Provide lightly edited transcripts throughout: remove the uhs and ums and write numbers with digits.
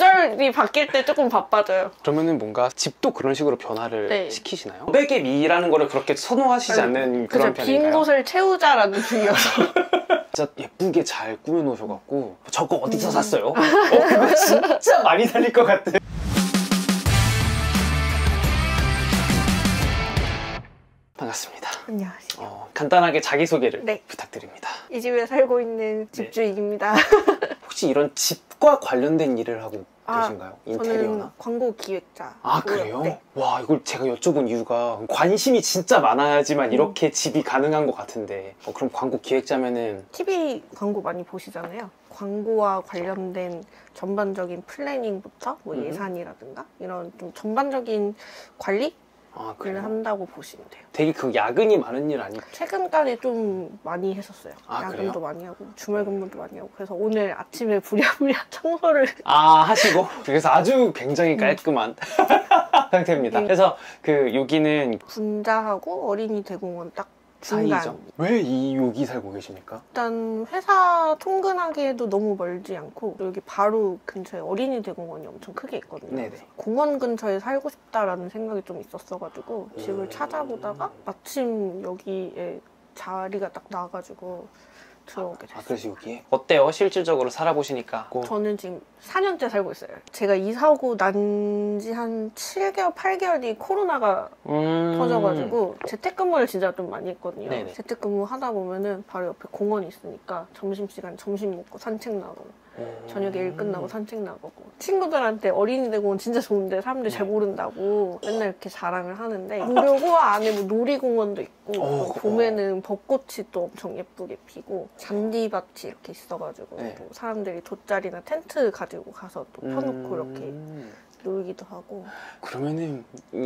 계절이 바뀔 때 조금 바빠져요. 그러면은 뭔가 집도 그런 식으로 변화를 네. 시키시나요? 고백의 미라는 거를 그렇게 선호하시지 않는 그런 편인가요? 빈 곳을 채우자라는 주의여서. 진짜 예쁘게 잘 꾸며놓으셔갖고 저거 어디서 샀어요? 그거 진짜 많이 살릴 것 같아. 반갑습니다. 안녕하세요. 간단하게 자기소개를 네. 부탁드립니다. 이 집에 살고 있는 집주인입니다. 혹시 이런 집과 관련된 일을 하고 계신가요? 인테리어나? 저는 광고 기획자. 아, 그래요? 네. 와, 이걸 제가 여쭤본 이유가 관심이 진짜 많아야지만 이렇게 집이 가능한 것 같은데 그럼 광고 기획자면은 TV 광고 많이 보시잖아요. 광고와 관련된 전반적인 플래닝부터 뭐 예산이라든가 이런 좀 전반적인 관리? 를 한다고 보시면 돼요. 되게 그 야근이 많은 일 아니에요? 최근까지 좀 많이 했었어요. 야근도 그래요? 많이 하고 주말 근무도 많이 하고. 그래서 오늘 아침에 부랴부랴 청소를 하시고 그래서 아주 굉장히 깔끔한 상태입니다. 그래서 여기는 군자하고 어린이 대공원 딱 중간. 사이죠. 왜 여기 살고 계십니까? 일단 회사 통근하기에도 너무 멀지 않고 여기 바로 근처에 어린이 대공원이 엄청 크게 있거든요. 네네. 공원 근처에 살고 싶다라는 생각이 좀 있었어가지고 집을 찾아보다가 마침 여기에 자리가 딱 나와가지고 들어오게 됐어요. 그래서 여기에? 어때요? 실질적으로 살아보시니까? 저는 지금 4년째 살고 있어요. 제가 이사 오고 난 지 한 7개월, 8개월 뒤 코로나가 터져가지고 재택근무를 진짜 좀 많이 했거든요. 네네. 재택근무 하다 보면은 바로 옆에 공원이 있으니까 점심시간 점심 먹고 산책 나가고 저녁에 일 끝나고 산책 나가고 친구들한테 어린이 대공원 진짜 좋은데 사람들이 잘 모른다고 맨날 이렇게 자랑을 하는데 무료고 안에 뭐 놀이공원도 있고 봄에는 벚꽃이 또 엄청 예쁘게 피고 잔디밭이 이렇게 있어가지고 또 사람들이 돗자리나 텐트 가지고 가서 또 펴놓고 이렇게 놀기도 하고. 그러면은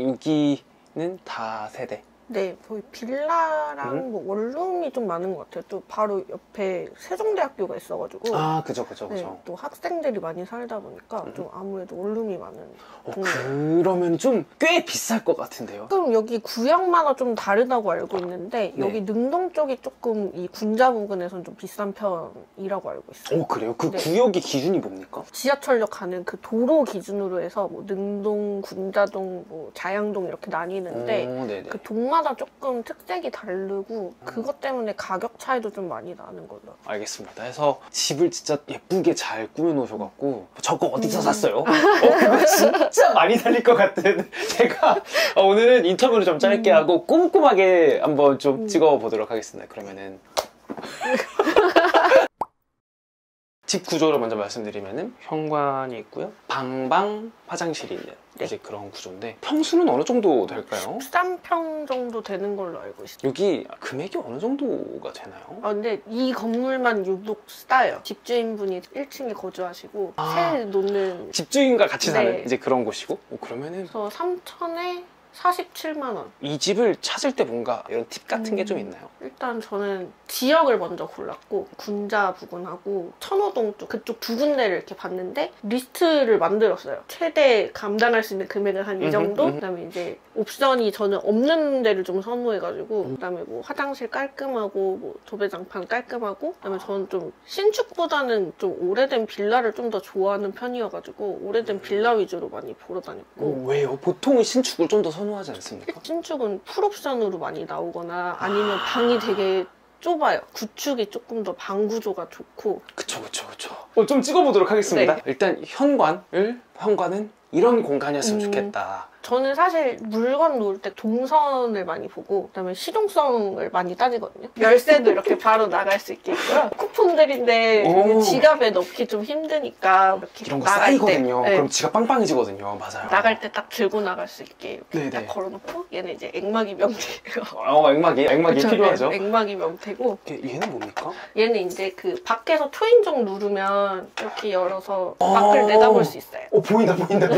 여기는 다 세대? 네, 거의 빌라랑 뭐 원룸이 좀 많은 것 같아요. 또 바로 옆에 세종대학교가 있어가지고. 그죠. 네, 또 학생들이 많이 살다 보니까 좀 아무래도 원룸이 많은 동네. 그러면 좀 꽤 비쌀 것 같은데요? 조금 여기 구역마다 좀 다르다고 알고 있는데 여기 능동 쪽이 조금 이 군자 부근에선 좀 비싼 편이라고 알고 있어요. 그래요? 그 구역의 기준이 뭡니까? 지하철역 가는 그 도로 기준으로 해서 뭐 능동, 군자동, 뭐 자양동 이렇게 나뉘는데 그 동마다 조금 특색이 다르고 그것 때문에 가격 차이도 좀 많이 나는 걸로. 알겠습니다. 그래서 집을 진짜 예쁘게 잘 꾸며놓으셔갖고 저거 어디서 샀어요? 그거 진짜 많이 살릴 것 같은. 제가 오늘은 인터뷰를 좀 짧게 하고 꼼꼼하게 한번 좀 찍어보도록 하겠습니다. 그러면은 집 구조를 먼저 말씀드리면은 현관이 있고요. 방방 화장실이 있는 이제 그런 구조인데 평수는 어느 정도 될까요? 13평 정도 되는 걸로 알고 있어요. 여기 금액이 어느 정도가 되나요? 근데 이 건물만 유독 싸요. 집주인분이 1층에 거주하시고 새 놓는 집주인과 같이 사는 이제 그런 곳이고 그러면은 그래서 3천에 47만 원. 이 집을 찾을 때 뭔가 이런 팁 같은 게 좀 있나요? 일단 저는 지역을 먼저 골랐고 군자 부근하고 천호동 쪽 그쪽 두 군데를 이렇게 봤는데 리스트를 만들었어요. 최대 감당할 수 있는 금액은 한 이 정도? 그다음에 이제 옵션이 저는 없는 데를 좀 선호해가지고 그다음에 뭐 화장실 깔끔하고 뭐 도배장판 깔끔하고 그다음에 저는 좀 신축보다는 좀 오래된 빌라를 좀 더 좋아하는 편이어가지고 오래된 빌라 위주로 많이 보러 다녔고. 왜요? 보통은 신축을 좀 더 선호하지 않습니까? 신축은 풀옵션으로 많이 나오거나 아니면 방이 되게 좁아요. 구축이 조금 더 방 구조가 좋고. 그쵸. 좀 찍어보도록 하겠습니다. 일단 현관은 이런 공간이었으면 좋겠다. 저는 사실 물건 놓을 때 동선을 많이 보고 그다음에 실용성을 많이 따지거든요. 열쇠도 이렇게 바로 나갈 수 있게 있고요. 쿠폰들인데 지갑에 넣기 좀 힘드니까 이렇게 이런 거 쌓이거든요. 때, 그럼 지갑 빵빵해지거든요. 맞아요. 나갈 때 딱 들고 나갈 수 있게 이렇게 딱 걸어놓고 얘는 이제 액막이 명태. 액막이 필요하죠. 액막이 명태고. 얘는 뭡니까? 얘는 이제 그 밖에서 초인종 누르면 이렇게 열어서 밖을 내다볼 수 있어요. 보인다.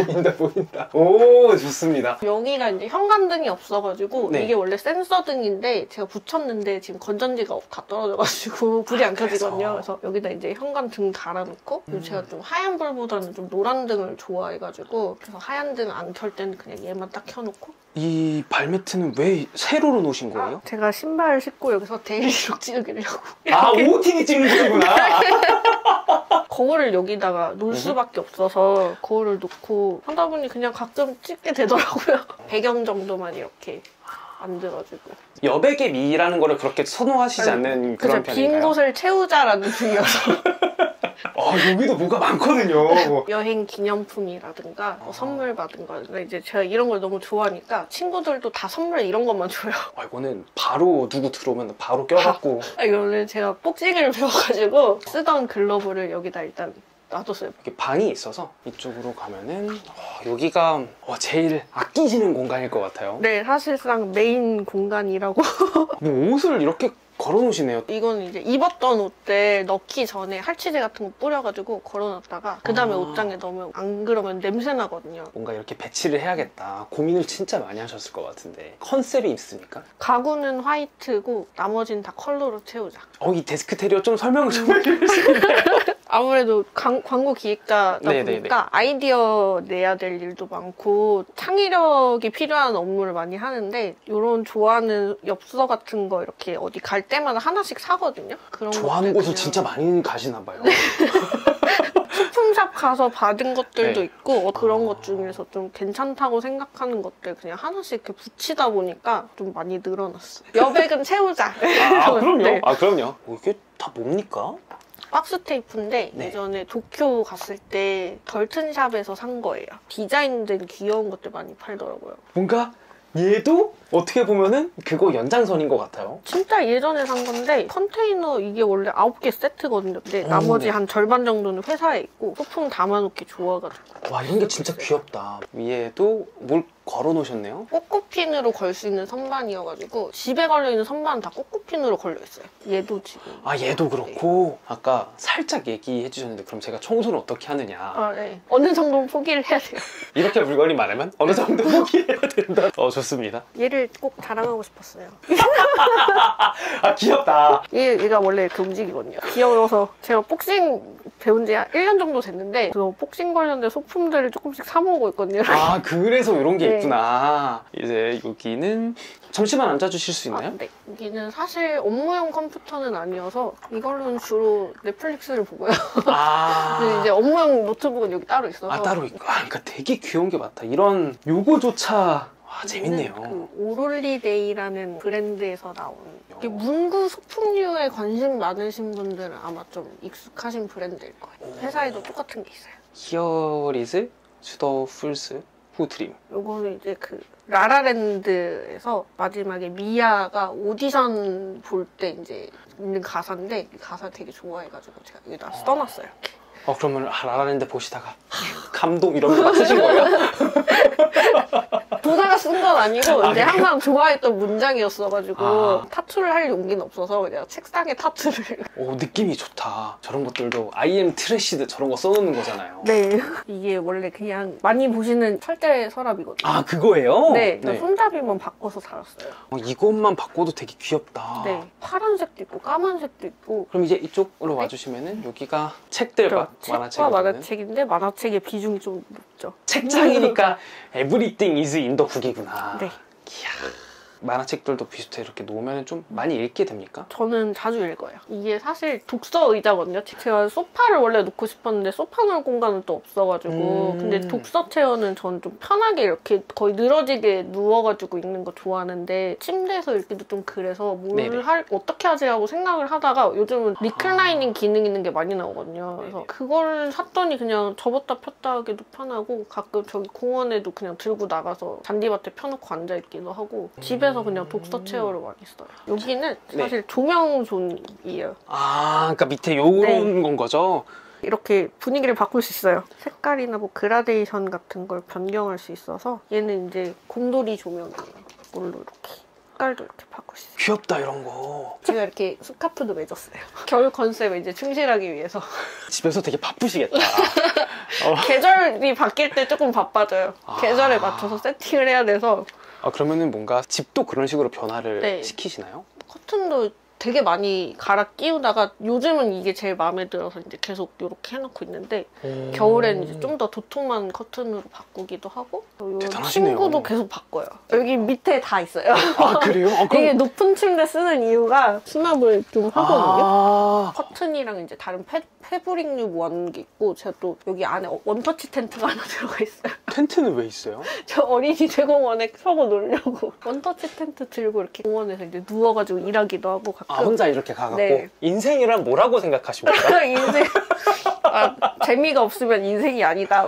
보인다 보인다. 오 좋습니다. 여기가 이제 현관등이 없어가지고 네. 이게 원래 센서 등인데 제가 붙였는데 지금 건전지가 다 떨어져가지고 불이 안 켜지거든요. 그래서 여기다 이제 현관등 달아놓고 그리고 제가 좀 하얀 불보다는 좀 노란 등을 좋아해가지고 그래서 하얀 등 안 켤 때는 그냥 얘만 딱 켜놓고. 이 발매트는 왜 세로로 놓으신 거예요? 제가 신발 신고 여기서 데일리룩 찍으려고. 아 OOTD 찍는 거구나. 거울을 여기다가 놓을 수밖에 없어서 거울을 놓고 하다 보니 그냥 가끔 찍게 되더라고요. 배경 정도만 이렇게 만들어주고. 여백의 미라는 거를 그렇게 선호하시지 않는 그런 빈 편인가요? 곳을 채우자라는 주의여서. 여기도 뭐가 많거든요. 여행 기념품이라든가 뭐 선물 받은 거라든가 이제 제가 이런 걸 너무 좋아하니까 친구들도 다 선물 이런 것만 줘요. 이거는 바로 누구 들어오면 바로 껴갖고. 이거는 제가 복싱을 배워가지고 쓰던 글러브를 여기다 일단 놔뒀어요. 이렇게 방이 있어서 이쪽으로 가면은 여기가 제일 아끼시는 공간일 것 같아요. 네, 사실상 메인 공간이라고. 뭐 옷을 이렇게 걸어놓으시네요. 이건 이제 입었던 옷들 넣기 전에 할치제 같은 거 뿌려가지고 걸어놨다가 그 다음에 옷장에 넣으면 안 그러면 냄새 나거든요. 뭔가 이렇게 배치를 해야겠다. 고민을 진짜 많이 하셨을 것 같은데 컨셉이 있습니까? 가구는 화이트고 나머지는 다 컬러로 채우자. 이 데스크 테리어 좀 설명을 좀 해주시겠어요? 아무래도 광고 기획자다 네네네. 보니까 아이디어 내야 될 일도 많고 창의력이 필요한 업무를 많이 하는데 이런 좋아하는 엽서 같은 거 이렇게 어디 갈 때마다 하나씩 사거든요. 그런 좋아하는 것들 곳을 그냥 진짜 많이 가시나 봐요. 소품샵 가서 받은 것들도 네. 있고 그런 것 중에서 좀 괜찮다고 생각하는 것들 그냥 하나씩 이렇게 붙이다 보니까 좀 많이 늘어났어요. 여백은 채우자. 그럼요. 네. 그럼요. 이게 다 뭡니까? 박스 테이프인데 네. 예전에 도쿄 갔을 때 덜튼샵에서 산 거예요. 디자인된 귀여운 것들 많이 팔더라고요. 뭔가 얘도 어떻게 보면은 그거 연장선인 것 같아요. 진짜 예전에 산 건데 컨테이너 이게 원래 9개 세트거든요. 근데 나머지 네. 한 절반 정도는 회사에 있고 소품 담아놓기 좋아가지고. 와 이런 게 진짜 귀엽다. 위에도 뭘 걸어놓으셨네요. 꼬꼬핀으로 걸 수 있는 선반이어가지고 집에 걸려있는 선반은 다 꼬꼬핀으로 걸려있어요. 얘도 지금. 얘도 그렇고 아까 살짝 얘기해 주셨는데 그럼 제가 청소는 어떻게 하느냐. 네. 어느 정도는 포기를 해야 돼요. 이렇게 물건이 많으면 어느 정도 포기해야 된다. 좋습니다. 얘를 꼭 자랑하고 싶었어요. 귀엽다. 얘가 원래 이렇게 움직이거든요. 귀여워서 제가 복싱 배운 지 1년 정도 됐는데 그 복싱 관련된 소품들을 조금씩 사 모으고 있거든요. 그래서 이런 게 네. 있구나. 이제 여기는 잠시만 앉아주실 수 있나요? 네. 여기는 사실 업무용 컴퓨터는 아니어서 이걸로는 주로 넷플릭스를 보고요. 근데 이제 업무용 노트북은 여기 따로 있어서. 따로 있고. 그러니까 되게 귀여운 게 많다. 이런 요거조차 재밌네요. 그 오롤리데이라는 브랜드에서 나온 이게 문구 소품류에 관심 많으신 분들은 아마 좀 익숙하신 브랜드일 거예요. 회사에도 똑같은 게 있어요. Here is to the fools who dream. 요거는 이제 그 라라랜드에서 마지막에 미아가 오디션 볼 때 이제 있는 가사인데 이 가사 되게 좋아해가지고 제가 여기다 써놨어요. 이렇게. 그러면 라라랜드 보시다가 감동 이런 거 막 쓰신 거예요? 보다가 쓴 건 아니고 이제 그래요? 항상 좋아했던 문장이었어가지고 아. 타투를 할 용기는 없어서 그냥 책상에 타투를. 느낌이 좋다. 저런 것들도 I am 트래시드 저런 거 써놓는 거잖아요. 네. 이게 원래 그냥 많이 보시는 철제 서랍이거든요. 그거예요? 네. 손잡이만 바꿔서 달았어요. 이것만 바꿔도 되게 귀엽다. 네. 파란색도 있고 까만색도 있고. 그럼 이제 이쪽으로 와주시면은 여기가 책들과 책과 만화책인데 만화책의 비중이 좀 높죠. 책장이니까 everything is in the book이구나. 네. 이야. 만화책들도 비슷해 이렇게 놓으면 좀 많이 읽게 됩니까? 저는 자주 읽어요. 이게 사실 독서 의자거든요. 제가 소파를 원래 놓고 싶었는데 소파 놓을 공간은 또 없어가지고 근데 독서 체어는 저는 좀 편하게 이렇게 거의 늘어지게 누워가지고 읽는 거 좋아하는데 침대에서 읽기도 좀 그래서 어떻게 하지 하고 생각을 하다가 요즘은 리클라이닝 기능 있는 게 많이 나오거든요. 그래서 그걸 샀더니 그냥 접었다 폈다 하기도 편하고 가끔 저기 공원에도 그냥 들고 나가서 잔디밭에 펴놓고 앉아있기도 하고 집에서 그냥 독서 체어를 많이 써요. 여기는 사실 조명존이에요. 그러니까 밑에 요런 건 거죠? 이렇게 분위기를 바꿀 수 있어요. 색깔이나 뭐 그라데이션 같은 걸 변경할 수 있어서 얘는 이제 곰돌이 조명이에요. 이걸로 이렇게. 색깔도 이렇게 바꾸시죠. 귀엽다 이런 거. 제가 이렇게 스카프도 매줬어요. 겨울 컨셉에 이제 충실하기 위해서. 집에서 되게 바쁘시겠다. 계절이 바뀔 때 조금 바빠져요. 계절에 맞춰서 세팅을 해야 돼서. 그러면은 뭔가 집도 그런 식으로 변화를 네. 시키시나요? 커튼도 되게 많이 갈아 끼우다가 요즘은 이게 제일 마음에 들어서 이제 계속 이렇게 해놓고 있는데 겨울에는 이제 좀 더 도톰한 커튼으로 바꾸기도 하고 대단하시네요. 침구도 계속 바꿔요. 여기 밑에 다 있어요. 아 그래요? 그럼... 이게 높은 침대 쓰는 이유가 수납을 좀 하거든요. 커튼이랑 이제 다른 패브릭류 모아놓은 게 있고 제가 또 여기 안에 원터치 텐트가 하나 들어가 있어요. 텐트는 왜 있어요? 저 어린이 대공원에 서고 놀려고 원터치 텐트 들고 이렇게 공원에서 이제 누워가지고 일하기도 하고 가끔. 혼자 이렇게 가갖고. 네. 인생이란 뭐라고 생각하십니까? 인생 재미가 없으면 인생이 아니다.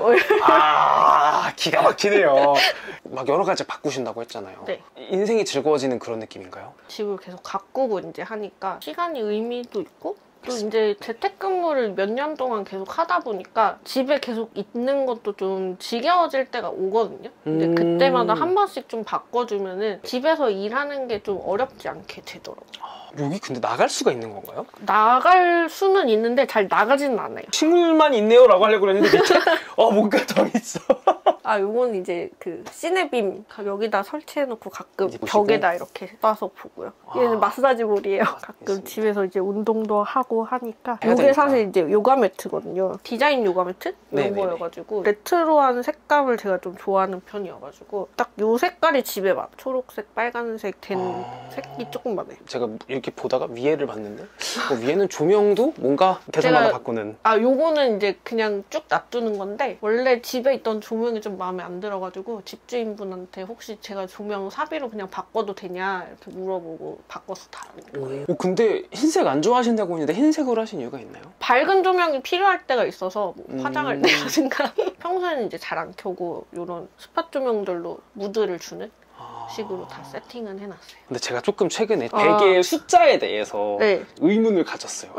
기가 막히네요. 막 여러 가지 바꾸신다고 했잖아요. 네. 인생이 즐거워지는 그런 느낌인가요? 집을 계속 가꾸고 이제 하니까 시간이 의미도 있고 또 이제 재택근무를 몇 년 동안 계속 하다 보니까 집에 계속 있는 것도 좀 지겨워질 때가 오거든요. 근데 그때마다 한 번씩 좀 바꿔주면은 집에서 일하는 게 좀 어렵지 않게 되더라고요. 여기 근데 나갈 수가 있는 건가요? 나갈 수는 있는데 잘 나가지는 않아요. 식물만 있네요 라고 하려고 그랬는데 밑에 뭔가 더 있어. 요건 이제 그 시네빔 여기다 설치해놓고 가끔 이제 보시고? 벽에다 이렇게 쏴서 보고요. 얘는 마사지 볼이에요. 가끔 알겠습니다. 집에서 이제 운동도 하고 하니까. 해야 이게 되니까. 사실 이제 요가 매트거든요. 디자인 요가 매트? 이런 네네네. 거여가지고 레트로한 색감을 제가 좀 좋아하는 편이어가지고 딱 요 색깔이 집에 막 초록색, 빨간색 된 색이 조금 많아요. 제가 이렇게 보다가 위에를 봤는데 위에는 조명도 뭔가 계절마다 바꾸는. 요거는 이제 그냥 쭉 놔두는 건데 원래 집에 있던 조명이 좀 마음에 안 들어가지고 집주인분한테 혹시 제가 조명 사비로 그냥 바꿔도 되냐 이렇게 물어보고 바꿔서 달아는 거예요. 근데 흰색 안 좋아하신다고 했는데 흰색으로 하신 이유가 있나요? 밝은 조명이 필요할 때가 있어서 뭐 화장할 때라든가 평소에는 이제 잘 안 켜고 이런 스팟 조명들로 무드를 주는 식으로 다 세팅은 해놨어요. 근데 제가 조금 최근에 베개의 숫자에 대해서 네. 의문을 가졌어요.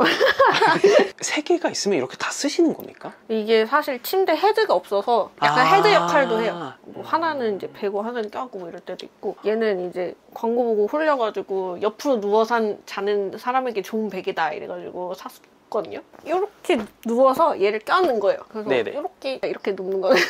3개가 있으면 이렇게 다 쓰시는 겁니까? 이게 사실 침대 헤드가 없어서 약간 헤드 역할도 해요. 뭐 하나는 이제 베고 하나는 껴고 뭐 이럴 때도 있고 얘는 이제 광고 보고 홀려가지고 옆으로 누워서 자는 사람에게 좋은 베개다 이래가지고 샀거든요. 이렇게 누워서 얘를 껴는 거예요. 그래서 네네. 이렇게 눕는 거예요.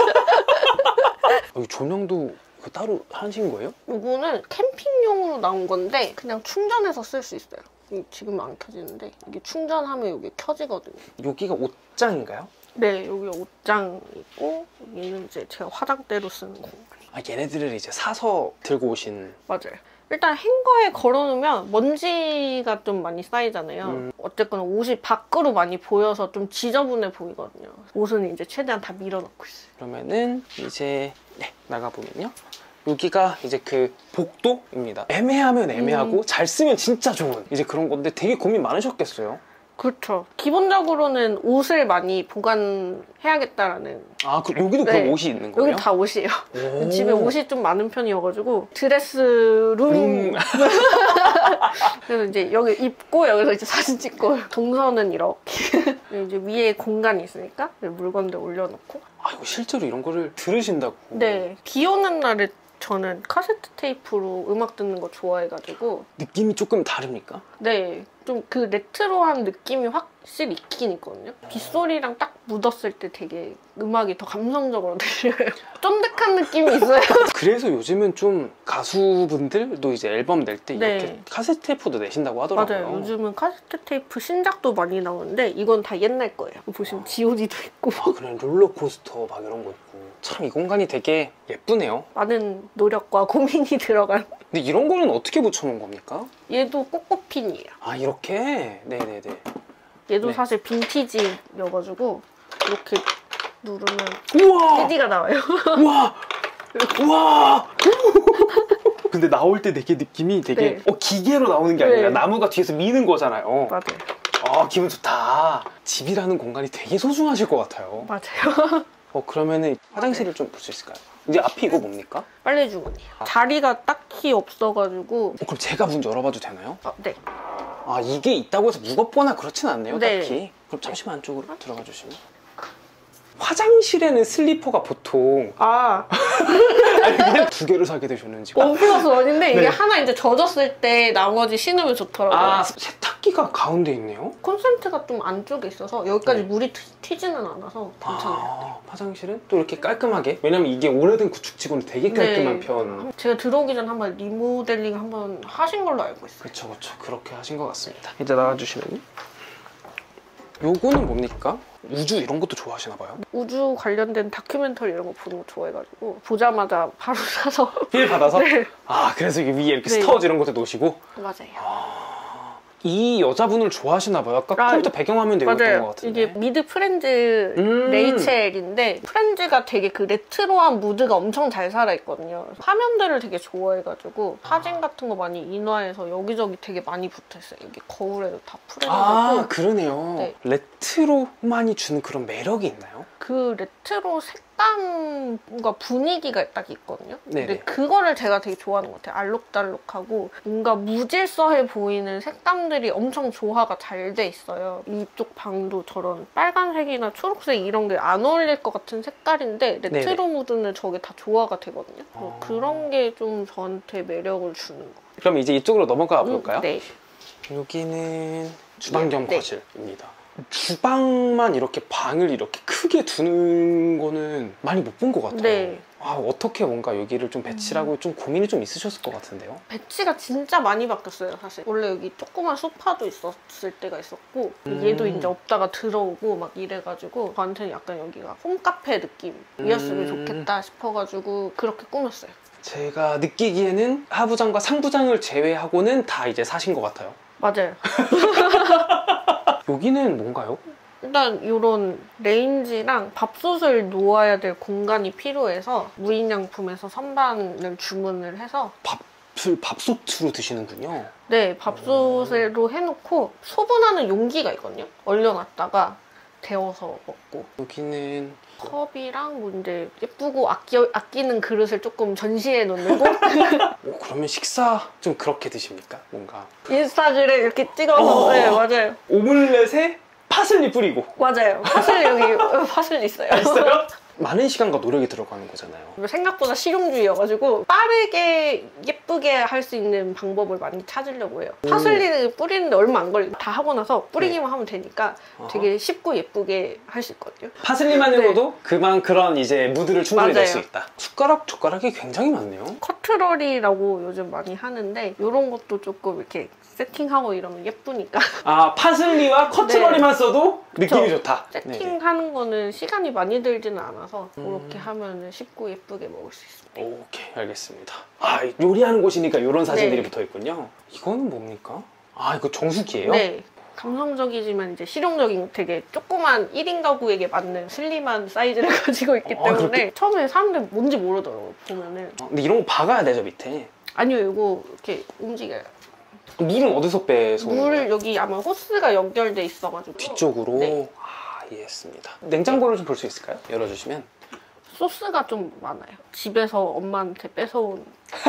여기 조명도 따로 하신 거예요? 이거는 캠핑용으로 나온 건데 그냥 충전해서 쓸 수 있어요. 지금 안 켜지는데 이게 충전하면 여기 켜지거든요. 여기가 옷장인가요? 네, 여기 옷장이고 여기는 이제 제가 화장대로 쓰는 공간. 얘네들을 이제 사서 들고 오신. 맞아요. 일단 행거에 걸어놓으면 먼지가 좀 많이 쌓이잖아요. 어쨌거나 옷이 밖으로 많이 보여서 좀 지저분해 보이거든요. 옷은 이제 최대한 다 밀어넣고 있어요. 그러면은 이제 나가보면요. 여기가 이제 그 복도입니다. 애매하면 애매하고 잘 쓰면 진짜 좋은 이제 그런 건데 되게 고민 많으셨겠어요? 그렇죠. 기본적으로는 옷을 많이 보관해야겠다라는. 여기도 그럼 옷이 있는 거예요? 여기 다 옷이에요. 집에 옷이 좀 많은 편이어가지고 드레스룸. 그래서 이제 여기 입고 여기서 이제 사진 찍고 동선은 이렇게 이제 위에 공간이 있으니까 물건들 올려놓고. 이거 실제로 이런 거를 들으신다고? 네. 비 오는 날에 저는 카세트 테이프로 음악 듣는 거 좋아해가지고. 느낌이 조금 다릅니까? 네. 좀 그 레트로한 느낌이 확실히 있긴 있거든요. 빗소리랑 딱 묻었을 때 되게 음악이 더 감성적으로 들려요. 쫀득한 느낌이 있어요. 그래서 요즘은 좀 가수분들도 이제 앨범 낼 때 이렇게 카세트 테이프도 내신다고 하더라고요. 맞아요. 요즘은 카세트 테이프 신작도 많이 나오는데 이건 다 옛날 거예요. 보시면 G.O.D도 있고. 그런 롤러코스터 막 이런 거 있고. 참 이 공간이 되게 예쁘네요. 많은 노력과 고민이 들어간. 근데 이런 거는 어떻게 붙여놓은 겁니까? 얘도 꼬꼬핀이에요. 이렇게? 네네네. 얘도 사실 빈티지여가지고 이렇게 누르면 우와! CD가 나와요. 우와! 우와! 근데 나올 때 되게 느낌이 되게 기계로 나오는 게 아니라 나무가 뒤에서 미는 거잖아요. 맞아요. 기분 좋다. 집이라는 공간이 되게 소중하실 것 같아요. 맞아요. 그러면은 화장실을 좀 볼 수 있을까요? 이제 앞이 이거 뭡니까? 빨래 주머니요. 자리가 딱히 없어가지고. 그럼 제가 문 열어봐도 되나요? 네. 이게 있다고 해서 무겁거나 그렇진 않네요, 네. 딱히. 그럼 잠시만 안쪽으로 들어가 주시면. 화장실에는 슬리퍼가 보통 아니 그냥 두 개를 사게 되셨는지. 원 플러스 원인데 이게 네. 하나 이제 젖었을 때 나머지 신으면 좋더라고요. 아 세탁기가 가운데 있네요? 콘센트가 좀 안쪽에 있어서 여기까지 네. 물이 튀지는 않아서 괜찮아요. 아, 화장실은 또 이렇게 깔끔하게? 왜냐면 이게 오래된 구축지고는 되게 깔끔한 편. 제가 들어오기 전에 한번 리모델링 한번 하신 걸로 알고 있어요. 그쵸 그쵸 그렇게 하신 것 같습니다. 이제 나와주시면 요거는 뭡니까? 우주 이런 것도 좋아하시나 봐요? 우주 관련된 다큐멘터리 이런 거 보는 거 좋아해가지고 보자마자 바로 사서 필 받아서? 네. 아 그래서 이게 위에 이렇게 네. 스타워즈 이런 것도 놓으시고? 맞아요. 이 여자분을 좋아하시나 봐요. 아까 컴퓨터 배경화면 되어 있던 것 맞아요. 같은데. 이게 미드 프렌즈 레이첼인데 프렌즈가 되게 그 레트로한 무드가 엄청 잘 살아있거든요. 화면들을 되게 좋아해가지고 사진 같은 거 많이 인화해서 여기저기 되게 많이 붙어있어요. 여기 거울에도 다 풀어놓고 아 그러네요. 네. 레트로만이 주는 그런 매력이 있나요? 그 레트로 색감과 분위기가 딱 있거든요. 네네. 근데 그거를 제가 되게 좋아하는 것 같아요. 알록달록하고 뭔가 무질서해 보이는 색감들이 엄청 조화가 잘 돼 있어요. 이쪽 방도 저런 빨간색이나 초록색 이런 게 안 어울릴 것 같은 색깔인데 레트로 네네. 무드는 저게 다 조화가 되거든요. 그런 게 좀 저한테 매력을 주는 거. 그럼 이제 이쪽으로 넘어가 볼까요? 네. 여기는 주방 겸 네. 거실입니다. 주방만 이렇게 방을 이렇게 크게 두는 거는 많이 못 본 것 같아요. 네. 아, 어떻게 뭔가 여기를 좀 배치를 하고 좀 고민이 좀 있으셨을 것 같은데요? 배치가 진짜 많이 바뀌었어요, 사실. 원래 여기 조그만 소파도 있었을 때가 있었고 얘도 이제 없다가 들어오고 막 이래가지고 저한테는 약간 여기가 홈카페 느낌이었으면 좋겠다 싶어가지고 그렇게 꾸몄어요. 제가 느끼기에는 하부장과 상부장을 제외하고는 다 이제 사신 것 같아요. 맞아요. 여기는 뭔가요? 일단 이런 레인지랑 밥솥을 놓아야 될 공간이 필요해서 무인양품에서 선반을 주문을 해서 밥을 밥솥으로 드시는군요. 네, 밥솥으로 해놓고 소분하는 용기가 있거든요. 얼려놨다가 데워서 먹고 여기는 컵이랑 뭐 이제 예쁘고 아끼는 그릇을 조금 전시해 놓는 곳? 오, 그러면 식사 좀 그렇게 드십니까? 뭔가 인스타그램 이렇게 찍어서 네, 맞아요. 오믈렛에 파슬리 뿌리고 맞아요. 파슬리 여기 파슬리 있어요. 있어요? 많은 시간과 노력이 들어가는 거잖아요. 생각보다 실용주의여가지고 빠르게 예쁘게 할 수 있는 방법을 많이 찾으려고 해요. 파슬리 뿌리는데 얼마 안 걸리고 다 하고 나서 뿌리기만 하면 되니까 되게 쉽고 예쁘게 할 수 있거든요. 파슬리만으로도 그만 그런 이제 무드를 충분히 낼 맞아요. 수 있다. 숟가락, 젓가락이 굉장히 많네요. 커트러리라고 요즘 많이 하는데 이런 것도 조금 이렇게 세팅하고 이러면 예쁘니까 아, 파슬리와 커트러리만 써도 느낌이 그쵸. 좋다. 네. 세팅하는 거는 시간이 많이 들지는 않아서 그렇게 하면 쉽고 예쁘게 먹을 수 있습니다. 오케이, 알겠습니다. 아, 요리하는 곳이니까 이런 사진들이 네. 붙어 있군요. 이거는 뭡니까? 아, 이거 정수기예요? 네. 감성적이지만 이제 실용적인 되게 조그만 1인 가구에게 맞는 슬림한 사이즈를 가지고 있기 때문에 그렇게? 처음에 사람들 뭔지 모르더라고요, 보면은. 근데 이런 거 박아야 되죠, 밑에. 아니요, 이거 이렇게 움직여요. 물은 어디서 빼서 오는 거예요? 물 여기 아마 호스가 연결돼 있어가지고 뒤쪽으로? 네. 아, 이해했습니다. 냉장고를 좀 볼 수 있을까요? 열어주시면. 소스가 좀 많아요. 집에서 엄마한테 뺏어온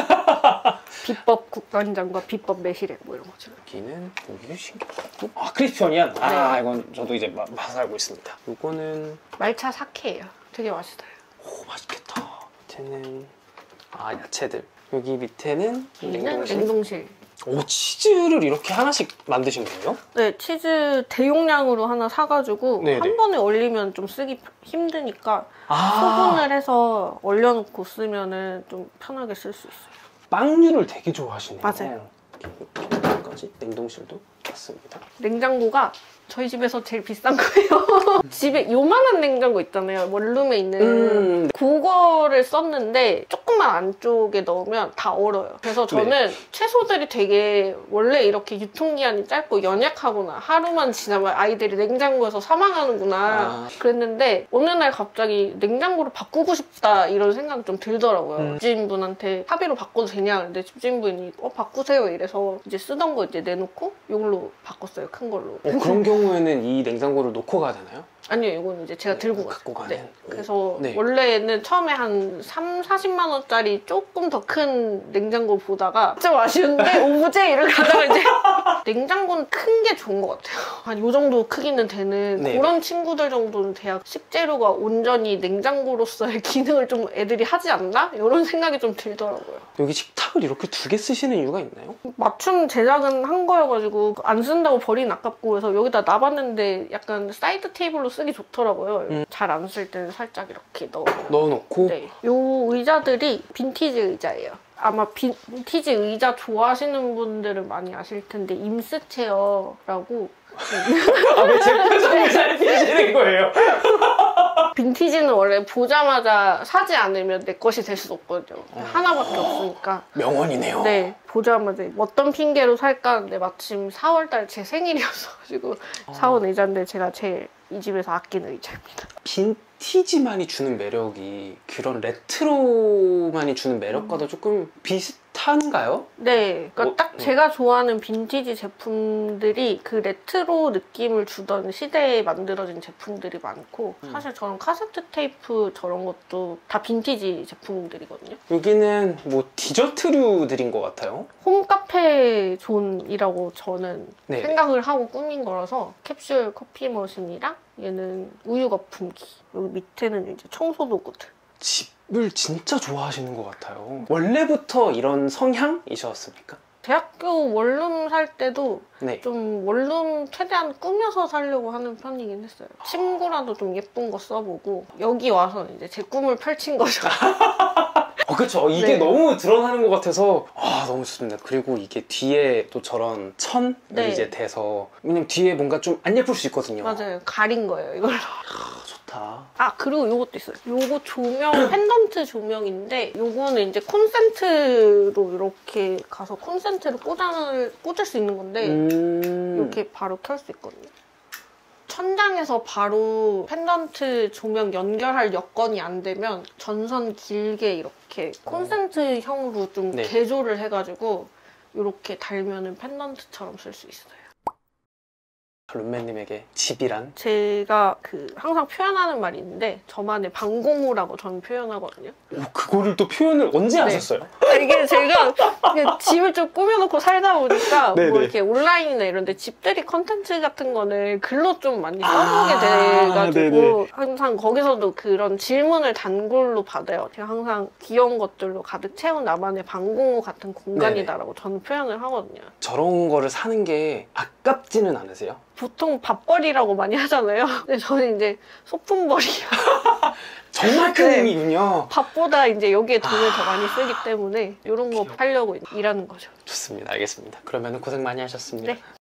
비법 국간장과 비법 매실액 뭐 이런 거죠. 여기도 신기하고. 아, 크리스피언이야? 아, 네. 이건 저도 이제 맛을 알고 있습니다. 이거는 말차 사케예요. 되게 맛있어요. 오, 맛있겠다. 밑에는 야채들. 여기 밑에는 여기는 냉동실. 냉동실. 오, 치즈를 이렇게 하나씩 만드신 거예요? 네, 치즈 대용량으로 하나 사가지고 네네. 한 번에 얼리면 좀 쓰기 힘드니까 아, 소분을 해서 얼려놓고 쓰면은 좀 편하게 쓸 수 있어요. 빵류를 되게 좋아하시네요. 맞아요. 여기까지 냉동실도 맞습니다. 냉장고가 저희 집에서 제일 비싼 거예요. 집에 요만한 냉장고 있잖아요. 원룸에 있는. 그거를 썼는데 조금만 안쪽에 넣으면 다 얼어요. 그래서 저는 채소들이 되게 원래 이렇게 유통기한이 짧고 연약하구나. 하루만 지나면 아이들이 냉장고에서 사망하는구나. 그랬는데 어느 날 갑자기 냉장고를 바꾸고 싶다 이런 생각이 좀 들더라고요. 집주인분한테 합의로 바꿔도 되냐. 근데 집주인분이 바꾸세요 이래서 이제 쓰던 거 이제 내놓고 이걸로 바꿨어요. 큰 걸로. 그런 경우에는 이 냉장고를 놓고 가야 되나요? 아니요, 이건 이제 제가 들고 갖고 갔어요. 가는? 네. 그래서 네. 원래는 처음에 한 40만 원짜리 조금 더 큰 냉장고 보다가 좀 아쉬운데 오브제이를 가다가 이제 냉장고는 큰 게 좋은 것 같아요. 한 요 정도 크기는 되는 네. 그런 친구들 정도는 돼야 식재료가 온전히 냉장고로서의 기능을 좀 애들이 하지 않나? 이런 생각이 좀 들더라고요. 여기 식탁을 이렇게 2개 쓰시는 이유가 있나요? 맞춤 제작은 한 거여가지고 안 쓴다고 버리긴 아깝고 그래서 여기다 놔봤는데 약간 사이드 테이블로 쓰기 좋더라고요. 잘 안 쓸 때는 살짝 이렇게 넣어놓고? 네. 요 의자들이 빈티지 의자예요. 아마 빈티지 의자 좋아하시는 분들은 많이 아실 텐데 임스 체어라고 아, 왜 제 표정을 잘 띄시는 거예요? 빈티지는 원래 보자마자 사지 않으면 내 것이 될 수 없거든요. 하나밖에 없으니까. 명언이네요. 네, 보자마자 어떤 핑계로 살까 하는데 마침 4월달 제 생일이었어가지고 사온 의자인데 제가 제일 이 집에서 아끼는 의자입니다. 빈티지만이 주는 매력이 그런 레트로만이 주는 매력과도 조금 비슷한가요? 네, 그러니까 딱 네. 제가 좋아하는 빈티지 제품들이 그 레트로 느낌을 주던 시대에 만들어진 제품들이 많고 사실 저는 카세트 테이프 저런 것도 다 빈티지 제품들이거든요. 여기는 뭐 디저트류들인 것 같아요. 홈카페 존이라고 저는 네. 생각을 하고 꾸민 거라서 캡슐 커피 머신이랑 얘는 우유 거품기 여기 밑에는 이제 청소 도구들. 집을 진짜 좋아하시는 것 같아요. 원래부터 이런 성향이셨습니까? 대학교 원룸 살 때도 네. 좀 원룸 최대한 꾸며서 살려고 하는 편이긴 했어요. 침구라도 좀 예쁜 거 써보고 여기 와서 이제 제 꿈을 펼친 거죠. 그쵸. 이게 네. 너무 드러나는 것 같아서 너무 좋습니다. 그리고 이게 뒤에 또 저런 천이 네. 이제 돼서 왜냐면 뒤에 뭔가 좀 안 예쁠 수 있거든요. 맞아요. 가린 거예요, 이걸로. 좋다. 아, 그리고 요것도 있어요. 요거 조명, 펜던트 조명인데 요거는 이제 콘센트로 이렇게 가서 콘센트를 꽂을 수 있는 건데 이렇게 바로 켤 수 있거든요. 천장에서 바로 펜던트 조명 연결할 여건이 안 되면 전선 길게 이렇게 콘센트형으로 좀 네. 개조를 해가지고 이렇게 달면은 펜던트처럼 쓸 수 있어요. 룸메님에게 집이란? 제가 항상 표현하는 말이 있는데 저만의 방공호라고 저는 표현하거든요. 그거를 또 표현을 언제 네. 하셨어요? 이게 제가 집을 좀 꾸며놓고 살다 보니까 네네. 뭐 이렇게 온라인이나 이런 데 집들이 컨텐츠 같은 거는 글로 좀 많이 써보게 돼가지고 네네. 항상 거기서도 그런 질문을 단골로 받아요. 제가 항상 귀여운 것들로 가득 채운 나만의 방공호 같은 공간이다라고 저는 표현을 하거든요. 저런 거를 사는 게 아깝지는 않으세요? 보통 밥벌이라고 많이 하잖아요. 근데 저는 이제 소품벌이야. 정말 큰 네. 의미군요. 밥보다 이제 여기에 돈을 더 많이 쓰기 때문에 이런 거 하려고 일하는 거죠. 좋습니다. 알겠습니다. 그러면 고생 많이 하셨습니다. 네.